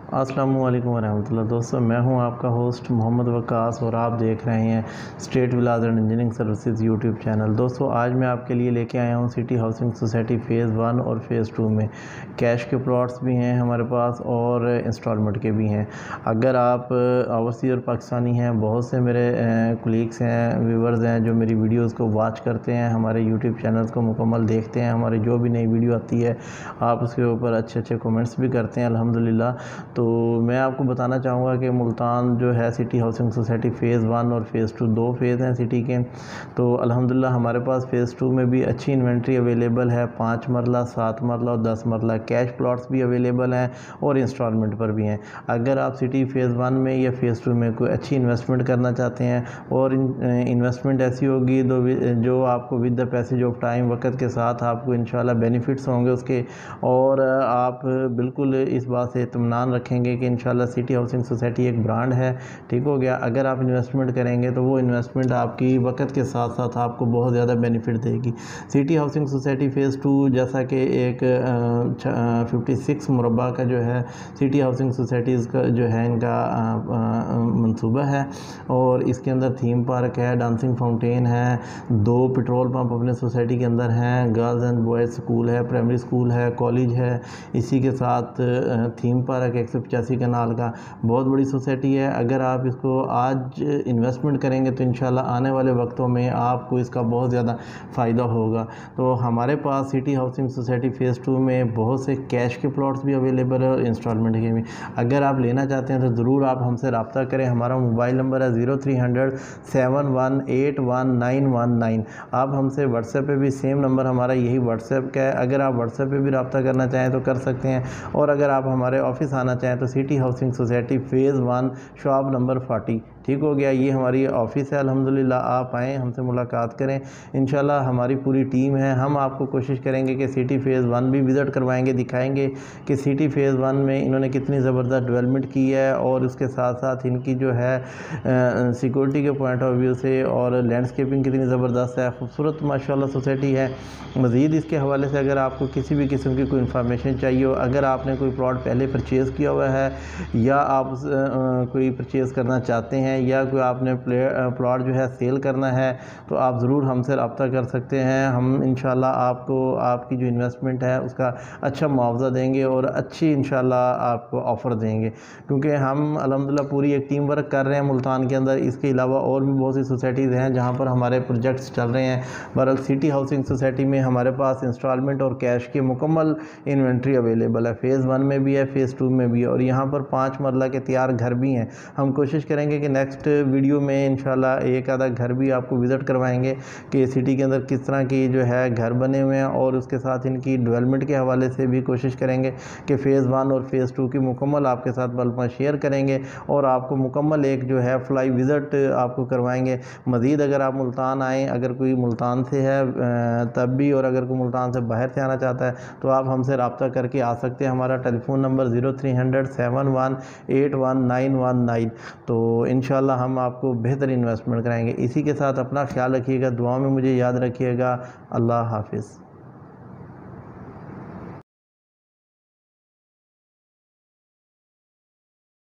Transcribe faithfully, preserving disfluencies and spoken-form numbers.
अस्सलामु अलैकुम वरहमतुल्लाह। दोस्तों, मैं हूं आपका होस्ट मोहम्मद वकास और आप देख रहे हैं state villas and engineering services YouTube channel. दोस्तों, आज मैं आपके लिए लेके आया हूं city housing society phase one और फ़ेज़ टू में कैश के प्लॉट्स भी हैं हमारे पास और इंस्टॉलमेंट के भी हैं। अगर आप ओवरसीज़ और पाकिस्तानी हैं, बहुत से मेरे कुलीग्स हैं, व्यूवर्स हैं जो मेरी वीडियोज़ को वॉच करते हैं, हमारे यूट्यूब चैनल्स को मुकम्मल देखते हैं, हमारी जो भी नई वीडियो आती है आप उसके ऊपर अच्छे अच्छे कमेंट्स भी करते हैं अल्हम्दुलिल्लाह। तो मैं आपको बताना चाहूँगा कि मुल्तान जो है city housing society phase one और फ़ेज़ टू दो फेज़ हैं सिटी के। तो अल्हम्दुलिल्लाह हमारे पास फ़ेज़ टू में भी अच्छी इन्वेंट्री अवेलेबल है। पाँच मरला, सात मरला और दस मरला कैश प्लॉट्स भी अवेलेबल हैं और इंस्टॉलमेंट पर भी हैं। अगर आप सिटी फ़ेज़ वन में या फ़ेज़ टू में कोई अच्छी इन्वेस्टमेंट करना चाहते हैं और इन्वेस्टमेंट ऐसी होगी दो जो आपको with the passage of time वक्त के साथ आपको इंशाल्लाह बेनिफिट्स होंगे उसके, और आप बिल्कुल इस बात से इत्मीनान रखेंगे कि इंशाल्लाह सिटी हाउसिंग सोसाइटी एक ब्रांड है। ठीक हो गया। अगर आप इन्वेस्टमेंट करेंगे तो वो इन्वेस्टमेंट आपकी वक्त के साथ साथ आपको बहुत ज़्यादा बेनिफिट देगी। City housing society phase two जैसा कि एक फिफ्टी सिक्स मुरबा का जो है सिटी हाउसिंग सोसाइटीज़ का जो है इनका मंसूबा है, और इसके अंदर थीम पार्क है, डांसिंग फाउंटेन है, दो पेट्रोल पंप अपने सोसाइटी के अंदर हैं, गर्ल्स एंड बॉयज़ स्कूल है, प्राइमरी स्कूल है, कॉलेज है, इसी के साथ थीम पार्क एक सौ पचासी कनाल का बहुत बड़ी सोसाइटी है। अगर आप इसको आज इन्वेस्टमेंट करेंगे तो इंशाल्लाह आने वाले वक्तों में आपको इसका बहुत ज़्यादा फ़ायदा होगा। तो हमारे पास city housing society phase two में बहुत से कैश के प्लॉट्स भी अवेलेबल है और इंस्टॉलमेंट के भी। अगर आप लेना चाहते हैं तो ज़रूर आप हमसे रब्ता करें। हमारा मोबाइल नंबर है zero three hundred seven one eight one nine one nine. आप हमसे व्हाट्सएप पे भी सेम नंबर हमारा यही व्हाट्सएप का है, अगर आप व्हाट्सएप पे भी रब्ता करना चाहें तो कर सकते हैं। और अगर आप हमारे ऑफिस आना चाहें तो city housing society phase one shop number forty. ठीक हो गया। ये हमारी ऑफ़िस है अल्हम्दुलिल्लाह। आप आएँ, हमसे मुलाकात करें, इंशाल्लाह हमारी पूरी टीम है। हम आपको कोशिश करेंगे कि सिटी फ़ेज़ वन भी विज़िट करवाएंगे, दिखाएंगे कि सिटी फ़ेज़ वन में इन्होंने कितनी ज़बरदस्त डेवलपमेंट की है, और उसके साथ साथ इनकी जो है सिक्योरिटी के पॉइंट ऑफ व्यू से और लैंडस्केपिंग कितनी ज़बरदस्त है, खूबसूरत माशाल्लाह सोसाइटी है। मज़ीद इसके हवाले से अगर आपको किसी भी किस्म की कोई इन्फॉर्मेशन चाहिए हो, अगर आपने कोई प्लॉट पहले परचेज़ किया हुआ है या आप उस, आ, कोई परचेज़ करना चाहते हैं या कोई आपने प्लॉट जो है सेल करना है, तो आप ज़रूर हमसे रब्ता कर सकते हैं। हम इंशाल्लाह आपको आपकी जो इन्वेस्टमेंट है उसका अच्छा मुआवजा देंगे और अच्छी इंशाल्लाह आपको ऑफ़र देंगे, क्योंकि हम अल्हम्दुलिल्लाह पूरी एक टीम वर्क कर रहे हैं मुल्तान के अंदर। इसके अलावा और भी बहुत सी सोसाइटीज़ हैं जहाँ पर हमारे प्रोजेक्ट्स चल रहे हैं। बहरहाल सिटी हाउसिंग सोसाइटी में हमारे पास इंस्टॉलमेंट और कैश की मुकम्मल इन्वेंट्री अवेलेबल है। फ़ेज़ वन में भी है, फ़ेज़ टू में भी है, और यहाँ पर पाँच मरला के तैयार घर भी हैं। हम कोशिश करेंगे कि नेक्स्ट वीडियो में इंशाल्लाह एक आधा घर भी आपको विज़िट करवाएंगे कि सिटी के अंदर किस तरह की जो है घर बने हुए हैं, और उसके साथ इनकी डेवलपमेंट के हवाले से भी कोशिश करेंगे कि फ़ेज़ वन और फ़ेज़ टू की मुकम्मल आपके साथ बल्कि शेयर करेंगे और आपको मुकम्मल एक जो है फ्लाई विज़िट आपको करवाएंगे। मज़ीद अगर आप मुल्तान आएँ, अगर कोई मुल्तान से है तब भी, और अगर कोई मुल्तान से बाहर से आना चाहता है तो आप हमसे रब्ता करके आ सकते हैं। हमारा telephone number zero three hundred seven one eight one nine one nine. तो इंशाल्लाह हम आपको बेहतर इन्वेस्टमेंट कराएंगे। इसी के साथ अपना ख्याल रखिएगा, दुआ में मुझे याद रखिएगा। अल्लाह हाफिज़।